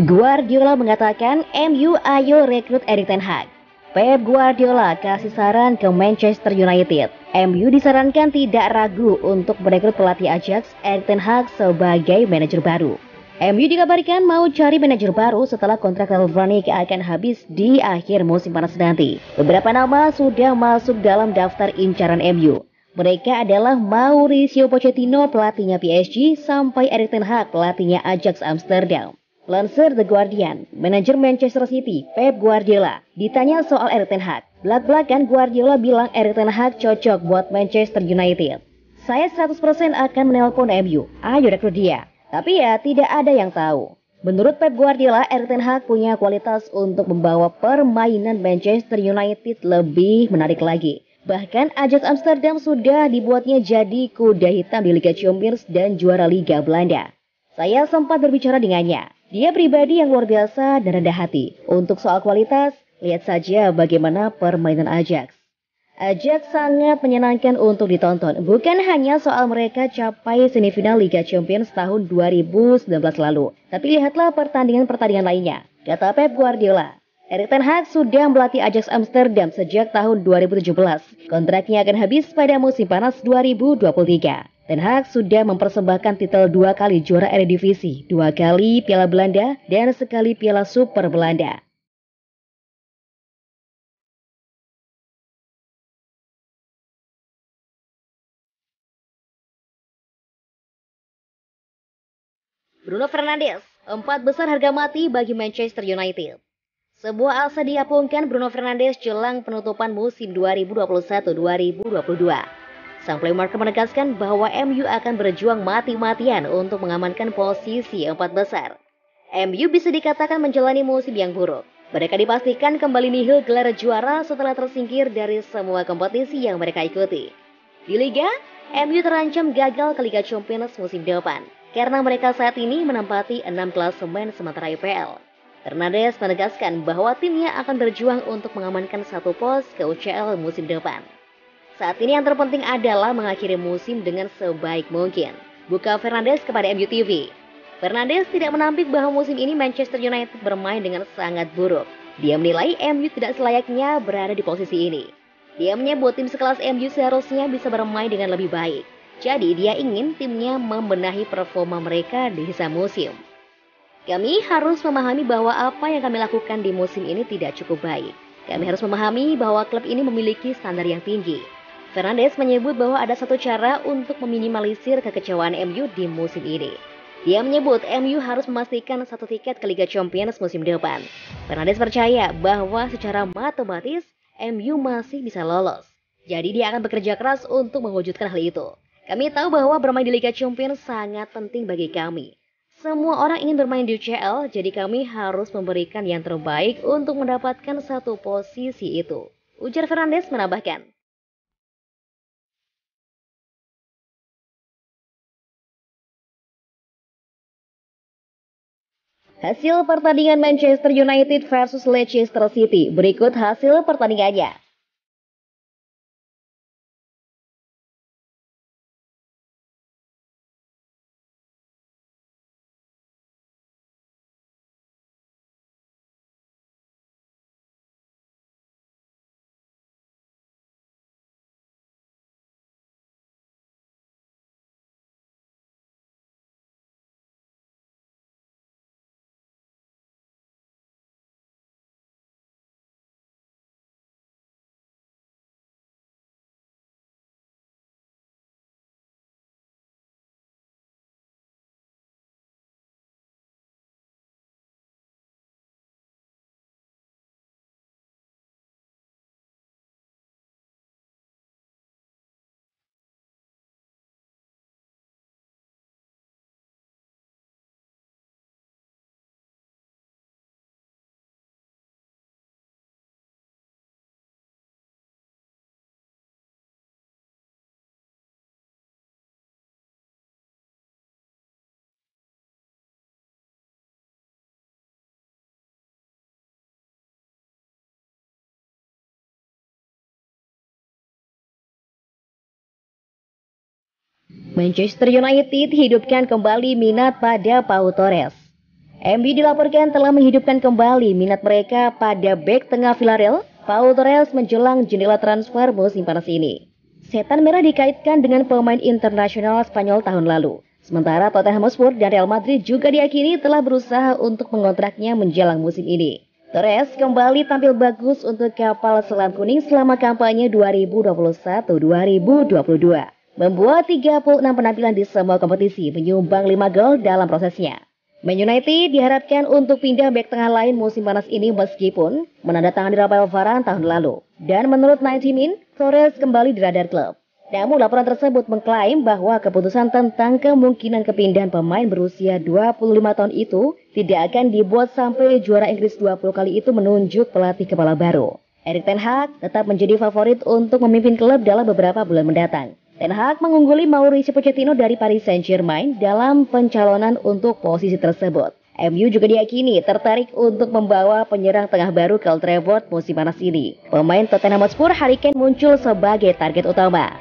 Guardiola mengatakan MU ayo rekrut Erik ten Hag. Pep Guardiola kasih saran ke Manchester United. MU disarankan tidak ragu untuk merekrut pelatih Ajax Erik ten Hag sebagai manajer baru. MU dikabarkan mau cari manajer baru setelah kontrak Ralf Rangnick akan habis di akhir musim panas nanti. Beberapa nama sudah masuk dalam daftar incaran MU. Mereka adalah Mauricio Pochettino pelatihnya PSG sampai Erik ten Hag pelatihnya Ajax Amsterdam. Lansir The Guardian, manajer Manchester City, Pep Guardiola, ditanya soal Erik ten Hag. Belak-belakan Guardiola bilang Erik ten Hag cocok buat Manchester United. Saya 100% akan menelpon MU, ayo rekrut dia. Tapi ya tidak ada yang tahu. Menurut Pep Guardiola, Erik ten Hag punya kualitas untuk membawa permainan Manchester United lebih menarik lagi. Bahkan Ajax Amsterdam sudah dibuatnya jadi kuda hitam di Liga Champions dan juara Liga Belanda. Saya sempat berbicara dengannya. Dia pribadi yang luar biasa dan rendah hati. Untuk soal kualitas, lihat saja bagaimana permainan Ajax. Ajax sangat menyenangkan untuk ditonton. Bukan hanya soal mereka capai semifinal Liga Champions tahun 2019 lalu. Tapi lihatlah pertandingan-pertandingan lainnya. Kata Pep Guardiola, Erik ten Hag sudah melatih Ajax Amsterdam sejak tahun 2017. Kontraknya akan habis pada musim panas 2023. Ten Hag sudah mempersembahkan titel 2 kali juara Eredivisie, 2 kali Piala Belanda, dan sekali Piala Super Belanda. Bruno Fernandes, 4 besar harga mati bagi Manchester United. Sebuah asa diapungkan Bruno Fernandes jelang penutupan musim 2021-2022. Sang playmaker menegaskan bahwa MU akan berjuang mati-matian untuk mengamankan posisi 4 besar. MU bisa dikatakan menjalani musim yang buruk. Mereka dipastikan kembali nihil gelar juara setelah tersingkir dari semua kompetisi yang mereka ikuti. Di Liga, MU terancam gagal ke Liga Champions musim depan karena mereka saat ini menempati 6 klasemen sementara IPL. Fernandes menegaskan bahwa timnya akan berjuang untuk mengamankan satu pos ke UCL musim depan. Saat ini yang terpenting adalah mengakhiri musim dengan sebaik mungkin. Buka Fernandes kepada MU TV. Fernandes tidak menampik bahwa musim ini Manchester United bermain dengan sangat buruk. Dia menilai MU tidak selayaknya berada di posisi ini. Dia menyebut tim sekelas MU seharusnya bisa bermain dengan lebih baik. Jadi dia ingin timnya membenahi performa mereka di sisa musim. Kami harus memahami bahwa apa yang kami lakukan di musim ini tidak cukup baik. Kami harus memahami bahwa klub ini memiliki standar yang tinggi. Fernandes menyebut bahwa ada satu cara untuk meminimalisir kekecewaan MU di musim ini. Dia menyebut MU harus memastikan satu tiket ke Liga Champions musim depan. Fernandes percaya bahwa secara matematis MU masih bisa lolos. Jadi dia akan bekerja keras untuk mewujudkan hal itu. Kami tahu bahwa bermain di Liga Champions sangat penting bagi kami. Semua orang ingin bermain di UCL, jadi kami harus memberikan yang terbaik untuk mendapatkan satu posisi itu. Ujar Fernandes menambahkan. Hasil pertandingan Manchester United versus Leicester City. Berikut hasil pertandingannya. Manchester United hidupkan kembali minat pada Pau Torres. MU dilaporkan telah menghidupkan kembali minat mereka pada bek tengah Villarreal, Pau Torres menjelang jendela transfer musim panas ini. Setan Merah dikaitkan dengan pemain internasional Spanyol tahun lalu. Sementara Tottenham Hotspur dan Real Madrid juga diyakini telah berusaha untuk mengontraknya menjelang musim ini. Torres kembali tampil bagus untuk kapal selam kuning selama kampanye 2021-2022. Membuat 36 penampilan di semua kompetisi, menyumbang 5 gol dalam prosesnya. Man United diharapkan untuk pindah bek tengah lain musim panas ini meskipun menandatangani Rafael Varane tahun lalu. Dan menurut 90 Min, Torres kembali di radar klub. Namun laporan tersebut mengklaim bahwa keputusan tentang kemungkinan kepindahan pemain berusia 25 tahun itu tidak akan dibuat sampai juara Inggris 20 kali itu menunjuk pelatih kepala baru. Erik ten Hag tetap menjadi favorit untuk memimpin klub dalam beberapa bulan mendatang. Ten Hag mengungguli Mauricio Pochettino dari Paris Saint-Germain dalam pencalonan untuk posisi tersebut. MU juga diyakini tertarik untuk membawa penyerang tengah baru ke Old Trafford musim panas ini. Pemain Tottenham Hotspur Harry Kane muncul sebagai target utama.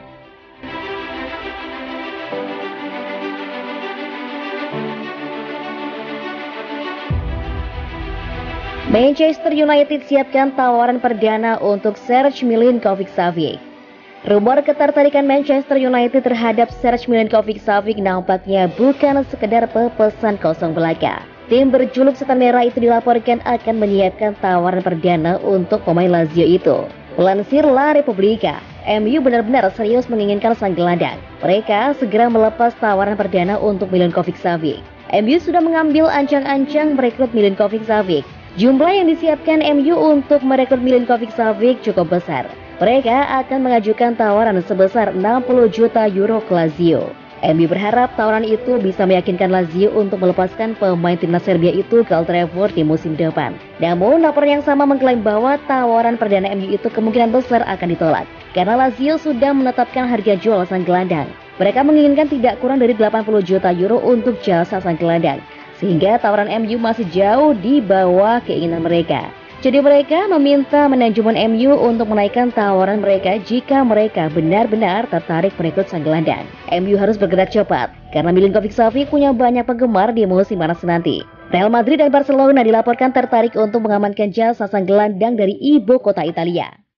Manchester United siapkan tawaran perdana untuk Serge Milinkovic-Savic. Rumor ketertarikan Manchester United terhadap Serge Milinkovic-Savic nampaknya bukan sekedar pepesan kosong belaka. Tim berjuluk Setan Merah itu dilaporkan akan menyiapkan tawaran perdana untuk pemain Lazio itu. Melansir La Repubblica, MU benar-benar serius menginginkan sang gelandang. Mereka segera melepas tawaran perdana untuk Milinkovic-Savic. MU sudah mengambil ancang-ancang merekrut Milinkovic-Savic. Jumlah yang disiapkan MU untuk merekrut Milinkovic-Savic cukup besar. Mereka akan mengajukan tawaran sebesar 60 juta euro ke Lazio. MU berharap tawaran itu bisa meyakinkan Lazio untuk melepaskan pemain timnas Serbia itu ke Old Trafford di musim depan. Namun, laporan yang sama mengklaim bahwa tawaran perdana MU itu kemungkinan besar akan ditolak karena Lazio sudah menetapkan harga jual sang gelandang. Mereka menginginkan tidak kurang dari 80 juta euro untuk jasa sang gelandang, sehingga tawaran MU masih jauh di bawah keinginan mereka. Jadi mereka meminta manajemen MU untuk menaikkan tawaran mereka jika mereka benar-benar tertarik merekrut sang gelandang. MU harus bergerak cepat karena Milinkovic-Savic punya banyak penggemar di musim panas nanti. Real Madrid dan Barcelona dilaporkan tertarik untuk mengamankan jasa sang gelandang dari ibu kota Italia.